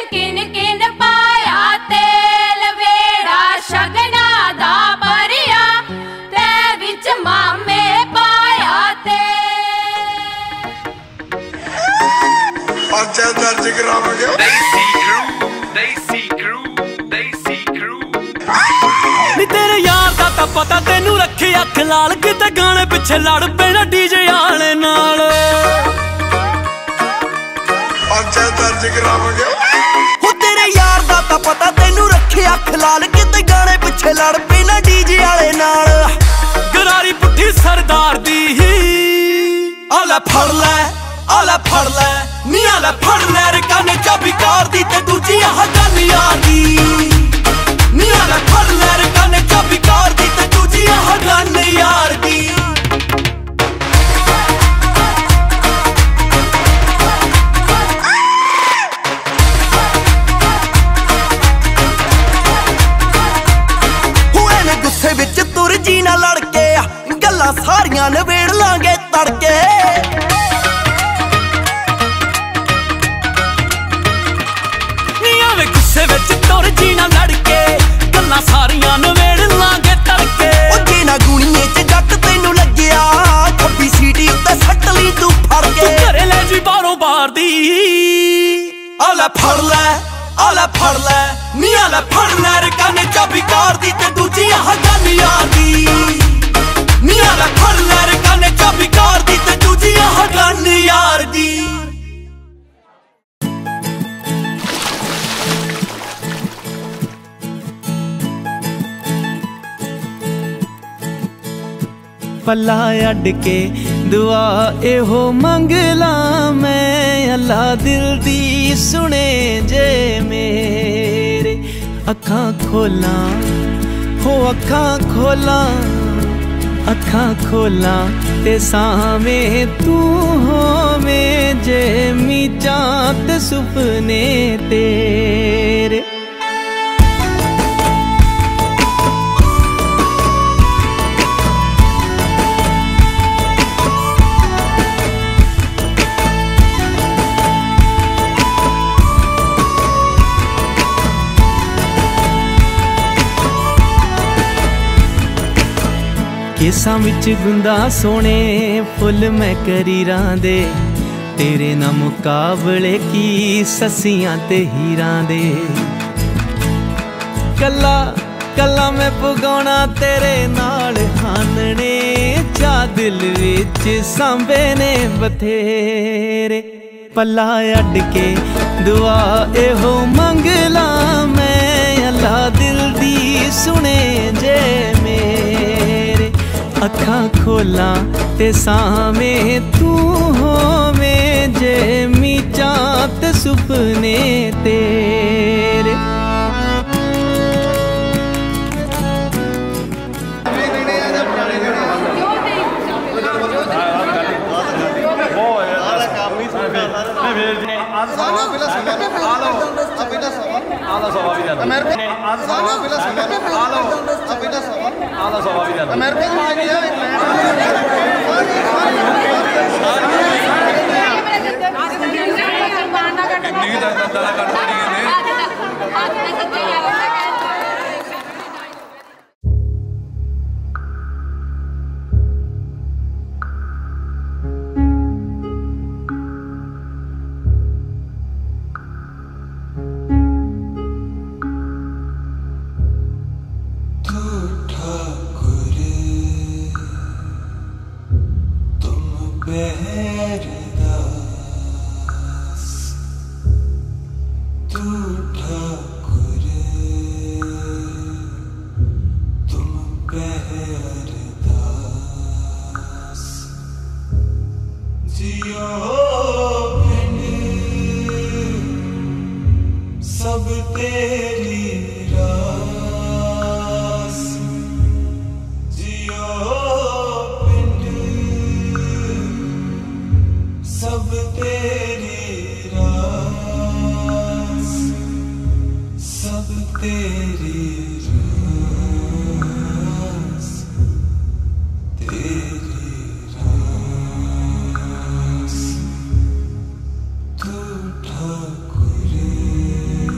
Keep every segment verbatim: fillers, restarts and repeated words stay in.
किन किन पाया तेल वेड़ा शगना दा भरिया ते विच मामे पाया ते पंचायत दर्ज करावांगे देसी क्रू देसी क्रू देसी क्रू नी तेरे यार दा तां पता तेनू रखे अख लाल किते गाने पिछे लड़ पैना डीजे आले नाल पंचायत दर्ज करावांगे हो तेरे यार दा तां पता तेनू रखे अख लाल किते गाने पिछे लड़ पैना डीजे आले नाल गरारी पुट्ठी सरदार दी आला फड़ लै आला फड़ लै नी आला फड़ लै रे काने चाबी कार दी ते दूजी आह गल यार दी नी आला फड़ लै रे काने चाबी कार दी ते दूजी आह गल यार दी हुए ने गुस्से विच तुर जी ना लड़के गल्लां सारियां नवेड़ लांगे तड़के गुस्से विच तुर जी ना लड़के गल्लां सारियां नवेड़ लांगे तड़के ओ जे ना गुणिये च जट तैनू लग्गिया खब्बी सीटी उत्ते सट ली तू फड़ के घरे ले जी बारों बार दी आला फड़ लै आला फड़ लै नी आला फड़ लै रे काने चाबी कार दी ते दूजी आह गल यार दी नी आला फड़ लै रे काने चाबी कार दी ते दूजी आह गल यार दी पला अड के दुआ एहो मंगला मैं अल्लाह दिल दी सुने जे मेरे अखां खोला हो अखां खोला अखां खोला ते सावें तू होवें जे मीचां ते सुपने तेरे केसां विच गुंदा सोने फुल मैं करीरां दे तेरे ना मुकाबले की ससियां ते हीरां दे कला कला मैं पुगाउणा तेरे नाल हानने चा दिल विच सांबे ने बथेरे पला अड के दुआ एहो मंगला मैं अल्लाह दिल दी सुने जे मेरे अखां खोला ते सावें तू होवें जे मीचां ते सुपने तेरे ठाकुर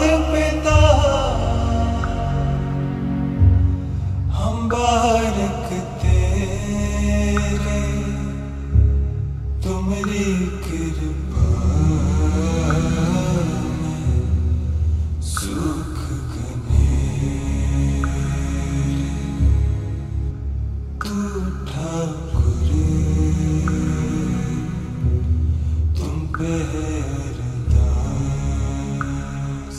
पिता हम बालक तेरे, तुम्हारी कृपा में सुख घनेरे, तू ठाकुर तुम पे है अरदास।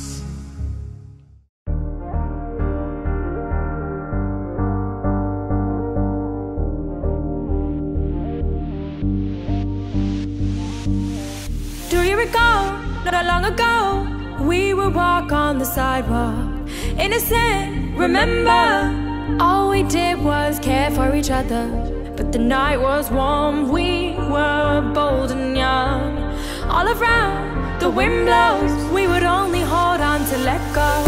Do you recall, not long ago, we would walk on the sidewalk, innocent, remember? All we did was care for each other, but the night was warm, we were bold and young. All around, the wind blows, we would only hold on to let go.